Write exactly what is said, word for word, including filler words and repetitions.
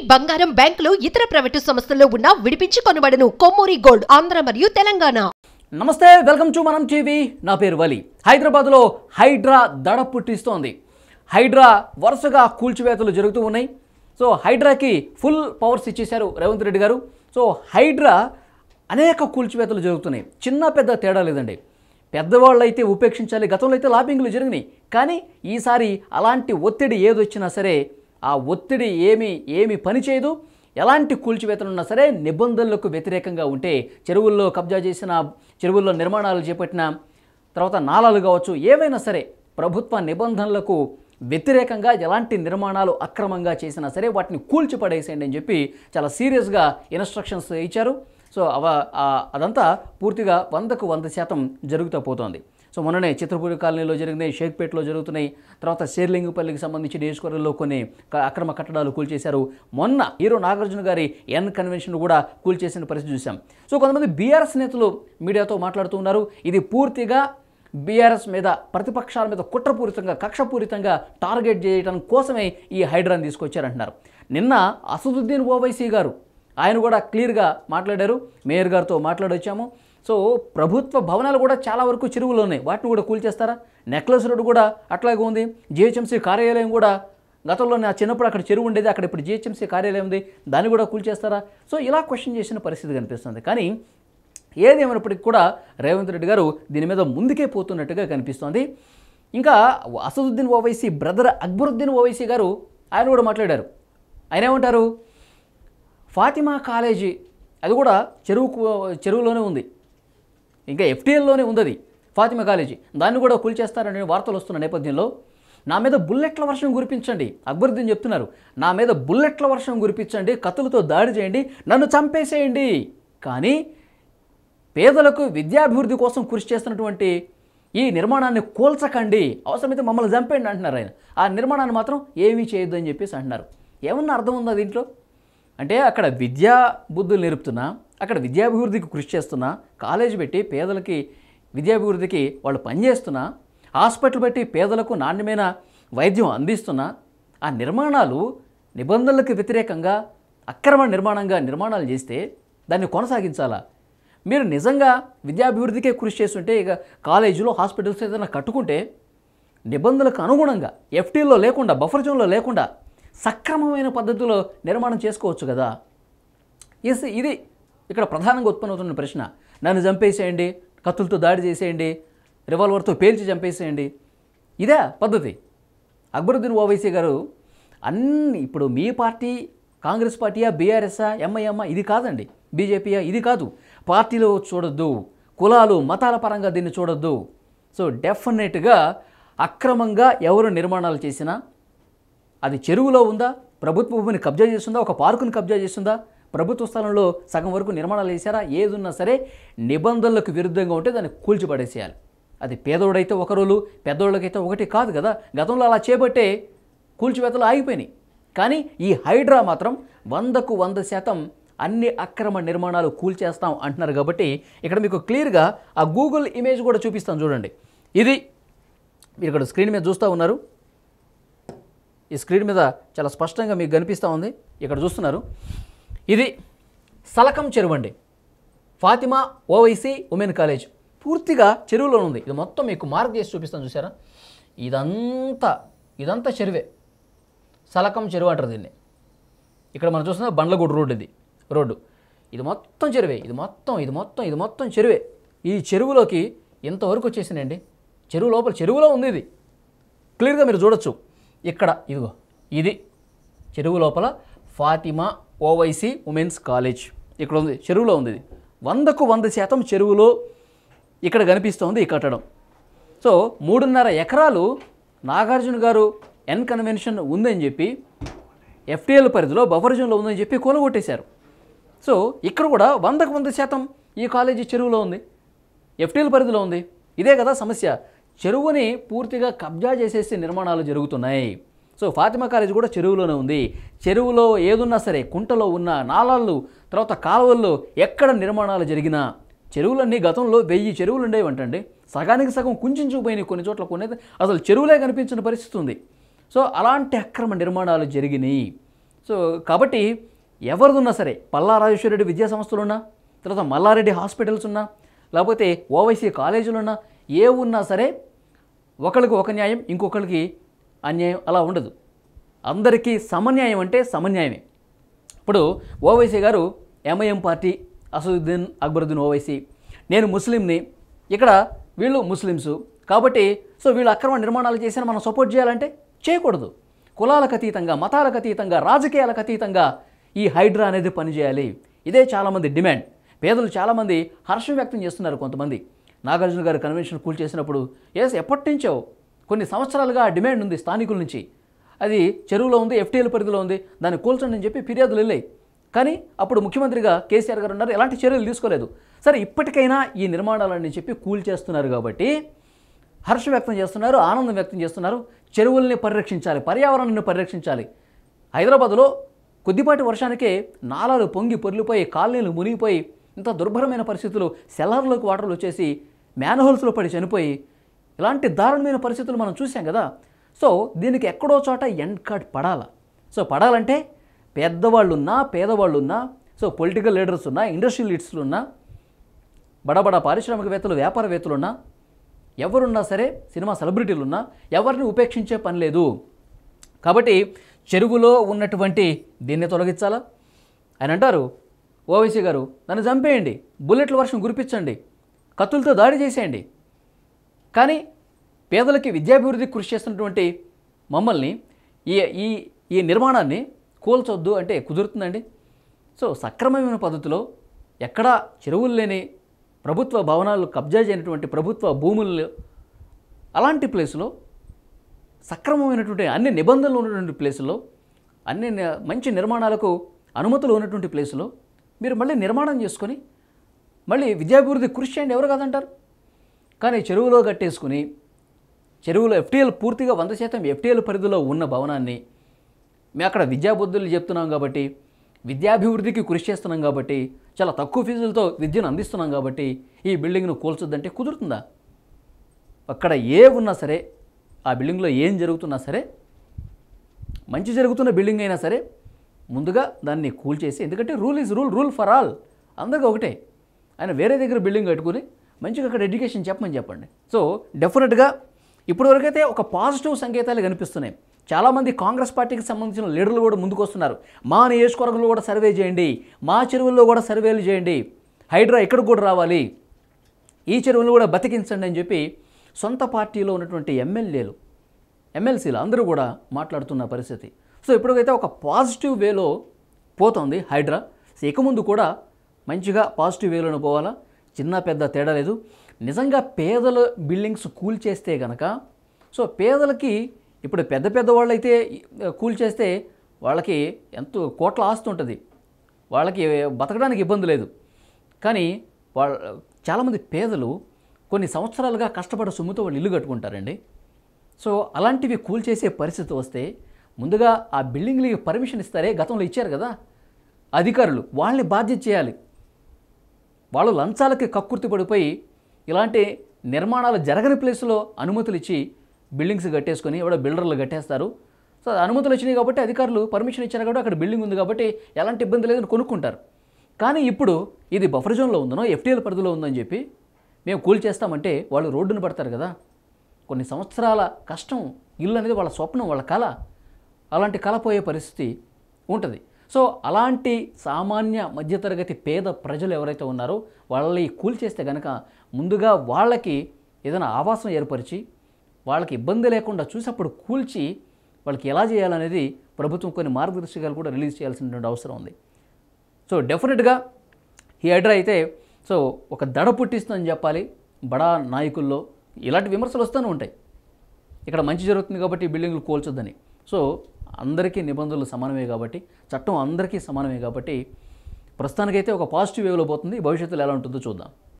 బంగారం బ్యాంకులు ఇతర ప్రైవేటు సంస్థల్లో ఉన్న విడిపించి కొనబడును. కొమ్మూరి గోల్డ్ ఆంధ్ర మరియు తెలంగాణ. నమస్తే, వెల్కమ్ టు మనం టీవీ. నా పేరు వలి. హైదరాబాద్లో హైడ్రా దడ పుట్టిస్తోంది. హైడ్రా వరుసగా కూల్చివేతలు జరుగుతూ ఉన్నాయి. సో హైడ్రాకి ఫుల్ పవర్స్ ఇచ్చేశారు రేవంత్ రెడ్డి గారు. సో హైడ్రా అనేక కూల్చివేతలు జరుగుతున్నాయి. చిన్న పెద్ద తేడా లేదండి. పెద్దవాళ్ళు అయితే ఉపేక్షించాలి. గతంలో అయితే లాబింగ్లు జరిగినాయి. కానీ ఈసారి అలాంటి ఒత్తిడి ఏదొచ్చినా సరే ఆ ఒత్తిడి ఏమి ఏమి పని చేయదు. ఎలాంటి కూల్చివేతలున్నా సరే నిబంధనలకు వ్యతిరేకంగా ఉంటే, చెరువుల్లో కబ్జా చేసిన, చెరువుల్లో నిర్మాణాలు చేపట్టిన, తర్వాత నాలాలు కావచ్చు, ఏవైనా సరే ప్రభుత్వ నిబంధనలకు వ్యతిరేకంగా ఎలాంటి నిర్మాణాలు అక్రమంగా చేసినా సరే వాటిని కూల్చిపడేసేయండి అని చెప్పి చాలా సీరియస్గా ఇన్స్ట్రక్షన్స్ ఇచ్చారు. సో అవ అదంతా పూర్తిగా వందకు వంద శాతం జరుగుతూ పోతోంది. సో మొన్ననే చిత్రపూడి కాలనీలో జరిగినాయి, షేక్పేటలో జరుగుతున్నాయి. తర్వాత షేర్లింగుపల్లికి సంబంధించి నియోజకవర్గంలో కొన్ని అక్రమ కట్టడాలు కూల్చేశారు. మొన్న హీరో నాగార్జున గారి ఎన్ కన్వెన్షన్ కూడా కూల్చేసిన పరిస్థితి చూసాం. సో కొంతమంది బీఆర్ఎస్ నేతలు మీడియాతో మాట్లాడుతూ ఉన్నారు. ఇది పూర్తిగా బీఆర్ఎస్ మీద, ప్రతిపక్షాల మీద కుట్రపూరితంగా, కక్షపూరితంగా టార్గెట్ చేయడం కోసమే ఈ హైడ్రాని తీసుకొచ్చారంటున్నారు. నిన్న అసదుద్దీన్ ఓవైసీ గారు ఆయన కూడా క్లియర్గా మాట్లాడారు. మేయర్ గారితో మాట్లాడొచ్చాము. సో ప్రభుత్వ భవనాలు కూడా చాలా వరకు చెరువులు ఉన్నాయి, వాటిని కూడా కూల్చేస్తారా? నెక్లెస్ రోడ్ కూడా అట్లాగే ఉంది. జిహెచ్ఎంసీ కార్యాలయం కూడా, గతంలో నా చిన్నప్పుడు అక్కడ చెరువు ఉండేది, అక్కడ ఇప్పుడు జిహెచ్ఎంసీ కార్యాలయం ఉంది, దాన్ని కూడా కూల్చేస్తారా? సో ఇలా క్వశ్చన్ చేసిన పరిస్థితి కనిపిస్తుంది. కానీ ఏదేమైనప్పటికీ కూడా రేవంత్ రెడ్డి గారు దీని మీద ముందుకే పోతున్నట్టుగా కనిపిస్తోంది. ఇంకా అసదుద్దీన్ ఓవైసీ బ్రదర్ అక్బరుద్దీన్ ఓవైసీ గారు ఆయన కూడా మాట్లాడారు. ఆయన ఏమంటారు? ఫాతిమా కాలేజీ అది కూడా చెరువు చెరువులోనే ఉంది, ఇంకా ఎఫ్టీఎల్లోనే ఉంది అది ఫాతిమా కాలేజీ, దాన్ని కూడా కూల్చేస్తారనే వార్తలు వస్తున్న నేపథ్యంలో నా మీద బుల్లెట్ల వర్షం కురిపించండి, అక్బరుద్దీన్ చెప్తున్నారు, నా మీద బుల్లెట్ల వర్షం కురిపించండి, కత్తులతో దాడి చేయండి, నన్ను చంపేసేయండి, కానీ పేదలకు విద్యాభివృద్ధి కోసం కృషి చేస్తున్నటువంటి ఈ నిర్మాణాన్ని కూల్చకండి, అవసరమైతే మమ్మల్ని చంపేయండి అంటున్నారు ఆయన. ఆ నిర్మాణాన్ని మాత్రం ఏమీ చేయొద్దు అని చెప్పేసి అంటున్నారు. ఏమన్నా అర్థం ఉందా దీంట్లో? అంటే అక్కడ విద్యా బుద్ధులు నేర్పుతున్నా, అక్కడ విద్యాభివృద్ధికి కృషి చేస్తున్నా, కాలేజీ పెట్టి పేదలకి విద్యాభివృద్ధికి వాళ్ళు పనిచేస్తున్నా, హాస్పిటల్ పెట్టి పేదలకు నాణ్యమైన వైద్యం అందిస్తున్నా, ఆ నిర్మాణాలు నిబంధనలకు వ్యతిరేకంగా అక్రమ నిర్మాణంగా నిర్మాణాలు చేస్తే దాన్ని కొనసాగించాలా? మీరు నిజంగా విద్యాభివృద్ధికే కృషి చేస్తుంటే, ఇక కాలేజీలో హాస్పిటల్స్ ఏదైనా కట్టుకుంటే నిబంధనలకు అనుగుణంగా ఎఫ్టీలో లేకుండా, బఫర్ జోన్లో లేకుండా సక్రమమైన పద్ధతిలో నిర్మాణం చేసుకోవచ్చు కదా. ఎస్, ఇది ఇక్కడ ప్రధానంగా ఉత్పన్నవుతున్న ప్రశ్న. నన్ను చంపేసేయండి, కత్తులతో దాడి చేసేయండి, రివాల్వర్తో పేల్చి చంపేసేయండి, ఇదే పద్ధతి? అక్బరుద్దీన్ ఓవైసీ గారు అన్ని, ఇప్పుడు మీ పార్టీ కాంగ్రెస్ పార్టీయా, బీఆర్ఎస్ఆ, ఎంఐఎమ్మా, ఇది కాదండి, బీజేపీయా, ఇది కాదు. పార్టీలో చూడొద్దు, కులాలు మతాల పరంగా దీన్ని చూడొద్దు. సో డెఫినెట్గా అక్రమంగా ఎవరు నిర్మాణాలు చేసినా, అది చెరువులో ఉందా, ప్రభుత్వ భూమిని కబ్జా చేస్తుందా, ఒక పార్కుని కబ్జా చేస్తుందా, ప్రభుత్వ స్థలంలో సగం వరకు నిర్మాణాలు చేశారా, ఏదున్నా సరే నిబంధనలకు విరుద్ధంగా ఉంటే దాన్ని కూల్చిపడేసేయాలి. అది పేదోడైతే ఒక రోజు, పెద్దోళ్ళకైతే ఒకటి కాదు కదా. గతంలో అలా చేపట్టే కూల్చివేతలు ఆగిపోయినాయి. కానీ ఈ హైడ్రా మాత్రం వందకు వంద శాతం అన్ని అక్రమ నిర్మాణాలు కూల్చేస్తాం అంటున్నారు. కాబట్టి ఇక్కడ మీకు క్లియర్గా ఆ గూగుల్ ఇమేజ్ కూడా చూపిస్తాను చూడండి. ఇది మీరు ఇక్కడ స్క్రీన్ మీద చూస్తూ ఉన్నారు. ఈ స్క్రీన్ మీద చాలా స్పష్టంగా మీకు కనిపిస్తూ ఉంది, ఇక్కడ చూస్తున్నారు. ఇది సలకం చెరువు అండి, ఫాతిమా ఓవైసీ ఉమెన్ కాలేజ్, పూర్తిగా చెరువులో ఉంది. ఇది మొత్తం మీకు మార్క్ చేసి చూపిస్తాను, చూసారా? ఇదంతా ఇదంతా చెరువే, సలకం చెరువు అంటారు దీన్ని. ఇక్కడ మనం చూస్తున్న బండ్లగూడు రోడ్డు, ఇది రోడ్డు, ఇది మొత్తం చెరువే, ఇది మొత్తం ఇది మొత్తం ఇది మొత్తం చెరువే. ఈ చెరువులోకి ఇంతవరకు వచ్చేసినండి, చెరువు లోపల చెరువులో ఉంది. ఇది క్లియర్గా మీరు చూడొచ్చు. ఇక్కడ ఇదిగో, ఇది చెరువు లోపల ఫాతిమా ఓవైసీ ఉమెన్స్ కాలేజ్ ఇక్కడ ఉంది, చెరువులో ఉంది. ఇది వందకు వంద శాతం చెరువులో ఇక్కడ కనిపిస్తోంది ఈ కట్టడం. సో మూడున్నర ఎకరాలు నాగార్జున గారు ఎన్ కన్వెన్షన్ ఉందని చెప్పి, ఎఫ్టీఎల్ పరిధిలో బఫర్ జోన్లో ఉందని చెప్పి కూలగొట్టేశారు. సో ఇక్కడ కూడా వందకు వంద శాతం ఈ కాలేజీ చెరువులో ఉంది, ఎఫ్టీఎల్ పరిధిలో ఉంది. ఇదే కదా సమస్య, చెరువుని పూర్తిగా కబ్జా చేసేసి నిర్మాణాలు జరుగుతున్నాయి. సో ఫాతిమా కాలేజ్ కూడా చెరువులోనే ఉంది. చెరువులో ఏదున్నా సరే, కుంటలో ఉన్న నాలాళ్ళు, తర్వాత కాలువల్లో ఎక్కడ నిర్మాణాలు జరిగినా, చెరువులన్నీ గతంలో వెయ్యి చెరువులు ఉండేవంటండి, సగానికి సగం కుంచుకుపోయినాయి, కొన్ని చోట్ల కొన్ని అసలు చెరువులే కనిపించిన పరిస్థితి ఉంది. సో అలాంటి అక్రమ నిర్మాణాలు జరిగినాయి. సో కాబట్టి ఎవరిదున్నా సరే, పల్లా రాజేశ్వరరెడ్డి విద్యా సంస్థలు ఉన్నా, తర్వాత మల్లారెడ్డి హాస్పిటల్స్ ఉన్నా, లేకపోతే ఓవైసీ కాలేజీలు ఉన్నా, ఏ ఉన్నా సరే ఒకరికి ఒక న్యాయం, ఇంకొకరికి అన్యాయం అలా ఉండదు. అందరికీ సమన్యాయం అంటే సమన్యాయమే. ఇప్పుడు ఓవైసీ గారు ఎంఐఎం పార్టీ, అసదుద్దీన్ అక్బరుద్దీన్ ఓవైసీ, నేను ముస్లింని, ఇక్కడ వీళ్ళు ముస్లిమ్స్ కాబట్టి సో వీళ్ళు అక్రమ నిర్మాణాలు చేసిన మనం సపోర్ట్ చేయాలంటే చేయకూడదు. కులాలకు అతీతంగా, మతాలకు అతీతంగా, రాజకీయాలకు అతీతంగా ఈ హైడ్రా అనేది పనిచేయాలి. ఇదే చాలామంది డిమాండ్. పేదలు చాలామంది హర్షం వ్యక్తం చేస్తున్నారు. కొంతమంది నాగార్జున గారు కన్వెన్షన్ కూల్ చేసినప్పుడు ఎస్ ఎప్పటి నుంచో కొన్ని సంవత్సరాలుగా డిమాండ్ ఉంది స్థానికుల నుంచి, అది చెరువులో ఉంది, ఎఫ్టీఎల్ పరిధిలో ఉంది, దాన్ని కూల్చండి అని చెప్పి ఫిర్యాదులు వెళ్ళాయి. కానీ అప్పుడు ముఖ్యమంత్రిగా కేసీఆర్ గారు ఉన్నారు, ఎలాంటి చర్యలు తీసుకోలేదు. సరే ఇప్పటికైనా ఈ నిర్మాణాలని చెప్పి కూల్ చేస్తున్నారు కాబట్టి హర్షం వ్యక్తం చేస్తున్నారు, ఆనందం వ్యక్తం చేస్తున్నారు. చెరువుల్ని పరిరక్షించాలి, పర్యావరణాన్ని పరిరక్షించాలి. హైదరాబాద్లో కొద్దిపాటి వర్షానికే నాలాలు పొంగి పొర్లిపోయి, కాలనీలు మునిగిపోయి, ఇంత దుర్భరమైన పరిస్థితులు, సెల్లర్లోకి వాటర్లు వచ్చేసి మ్యాన్హోల్స్లో పడి చనిపోయి, ఇలాంటి దారుణమైన పరిస్థితులు మనం చూసాం కదా. సో దీనికి ఎక్కడో చోట ఎండ్ కార్డ్ పడాల. సో పడాలంటే పెద్దవాళ్ళున్నా, పేదవాళ్ళున్నా, సో పొలిటికల్ లీడర్స్ ఉన్నా, ఇండస్ట్రియల్ లీడర్స్లు ఉన్నా, బడబడ పారిశ్రామికవేత్తలు, వ్యాపారవేత్తలున్నా, ఎవరున్నా సరే, సినిమా సెలబ్రిటీలు ఉన్నా, ఎవరిని ఉపేక్షించే పని లేదు. కాబట్టి చెరువులో ఉన్నటువంటి దీన్ని తొలగించాలా? ఆయన అంటారు ఓవైసీ గారు, నన్ను చంపేయండి, బుల్లెట్ల వర్షం కురిపించండి, కత్తులతో దాడి చేసేయండి, కానీ పేదలకి విద్యాభివృద్ధికి కృషి చేస్తున్నటువంటి మమ్మల్ని ఈ ఈ ఈ నిర్మాణాన్ని కూల్చొద్దు అంటే కుదురుతుందండి? సో సక్రమమైన పద్ధతిలో ఎక్కడా చెరువులు లేని, ప్రభుత్వ భవనాలు కబ్జా చేయనటువంటి ప్రభుత్వ భూములు, అలాంటి ప్లేస్లో సక్రమమైనటువంటి అన్ని నిబంధనలు ఉన్నటువంటి ప్లేసులో, అన్ని మంచి నిర్మాణాలకు అనుమతులు ఉన్నటువంటి ప్లేసులో మీరు మళ్ళీ నిర్మాణం చేసుకొని మళ్ళీ విద్యాభివృద్ధి కృషి చేయండి, ఎవరు కాదంటారు? కానీ చెరువులో కట్టేసుకుని, చెరువులో ఎఫ్టీఎల్ పూర్తిగా వంద శాతం ఎఫ్టీఎల్ పరిధిలో ఉన్న భవనాన్ని మేము అక్కడ విద్యాబుద్ధులు చెప్తున్నాం కాబట్టి, విద్యాభివృద్ధికి కృషి చేస్తున్నాం కాబట్టి, చాలా తక్కువ ఫీజులతో విద్యను అందిస్తున్నాం కాబట్టి ఈ బిల్డింగ్ను కూల్చొద్దంటే కుదురుతుందా? అక్కడ ఏ ఉన్నా సరే, ఆ బిల్డింగ్లో ఏం జరుగుతున్నా సరే, మంచి జరుగుతున్న బిల్డింగ్ అయినా సరే ముందుగా దాన్ని కూల్చేసి, ఎందుకంటే rule is rule, rule for all, అందరికీ ఒకటే. ఆయన వేరే దగ్గర బిల్డింగ్ కట్టుకుని మంచిగా అక్కడ ఎడ్యుకేషన్ చెప్పమని చెప్పండి. సో డెఫినెట్గా ఇప్పటివరకైతే ఒక పాజిటివ్ సంకేతాలు కనిపిస్తున్నాయి. చాలామంది కాంగ్రెస్ పార్టీకి సంబంధించిన లీడర్లు కూడా ముందుకు వస్తున్నారు. మా నియోజకవర్గంలో కూడా సర్వే చేయండి, మా చెరువుల్లో కూడా సర్వేలు చేయండి, హైడ్రా ఇక్కడికి కూడా రావాలి, ఈ చెరువులను కూడా బతికించండి అని చెప్పి సొంత పార్టీలో ఉన్నటువంటి ఎమ్మెల్యేలు, ఎమ్మెల్సీలు అందరూ కూడా మాట్లాడుతున్న పరిస్థితి. సో ఇప్పటికైతే ఒక పాజిటివ్ వేలో పోతుంది హైడ్రా. సో ఇక ముందు కూడా మంచిగా పాజిటివ్ వేలోనే పోవాలా, చిన్న పెద్ద తేడా లేదు. నిజంగా పేదల బిల్డింగ్స్ కూల్ చేస్తే కనుక, సో పేదలకి ఇప్పుడు పెద్ద పెద్ద వాళ్ళు అయితే కూల్ చేస్తే వాళ్ళకి ఎంతో కోట్ల ఆస్తి ఉంటుంది, వాళ్ళకి బతకడానికి ఇబ్బంది లేదు. కానీ వాళ్ళ చాలామంది పేదలు కొన్ని సంవత్సరాలుగా కష్టపడే సొమ్ముతో వాళ్ళు ఇల్లు కట్టుకుంటారండి. సో అలాంటివి కూల్ చేసే పరిస్థితి వస్తే ముందుగా ఆ బిల్డింగ్లకి పర్మిషన్ ఇస్తారే, గతంలో ఇచ్చారు కదా అధికారులు, వాళ్ళని బాధ్యత చేయాలి. వాళ్ళు లంచాలకి కక్కుర్తి పడిపోయి ఇలాంటి నిర్మాణాలు జరగని ప్లేస్లో అనుమతులు ఇచ్చి బిల్డింగ్స్ కట్టేసుకొని ఎవడో బిల్డర్లు కట్టేస్తారు. సో అనుమతులు వచ్చినాయి కాబట్టి, అధికారులు పర్మిషన్ ఇచ్చారు కాబట్టి, అక్కడ బిల్డింగ్ ఉంది కాబట్టి ఎలాంటి ఇబ్బంది లేదని కొనుక్కుంటారు. కానీ ఇప్పుడు ఇది బఫర్ జోన్లో ఉందనో ఎఫ్టీఎల్ పరిధిలో ఉందని చెప్పి మేము కూల్ చేస్తామంటే వాళ్ళు రోడ్డును పడతారు కదా. కొన్ని సంవత్సరాల కష్టం, ఇల్లు అనేది వాళ్ళ స్వప్నం, వాళ్ళ కళ, అలాంటి కళ పోయే పరిస్థితి ఉంటుంది. సో అలాంటి సామాన్య మధ్యతరగతి పేద ప్రజలు ఎవరైతే ఉన్నారో వాళ్ళని కూల్ చేస్తే కనుక ముందుగా వాళ్ళకి ఏదైనా ఆవాసం ఏర్పరిచి వాళ్ళకి ఇబ్బంది లేకుండా చూసి అప్పుడు కూల్చి వాళ్ళకి ఎలా చేయాలనేది ప్రభుత్వం కొన్ని మార్గదర్శకాలు కూడా రిలీజ్ చేయాల్సినటువంటి అవసరం ఉంది. సో డెఫినెట్గా ఈ హైడ్రా అయితే సో ఒక దడ పుట్టిస్తుందని చెప్పాలి. బడా నాయకుల్లో ఇలాంటి విమర్శలు వస్తూనే ఉంటాయి, ఇక్కడ మంచి జరుగుతుంది కాబట్టి బిల్డింగ్లు కూల్చొద్దని. సో అందరికీ నిబంధనలు సమానమే కాబట్టి, చట్టం అందరికీ సమానమే కాబట్టి ప్రస్తుతానికైతే ఒక పాజిటివ్ వేవ్లో పోతుంది. భవిష్యత్తులో ఎలా ఉంటుందో చూద్దాం.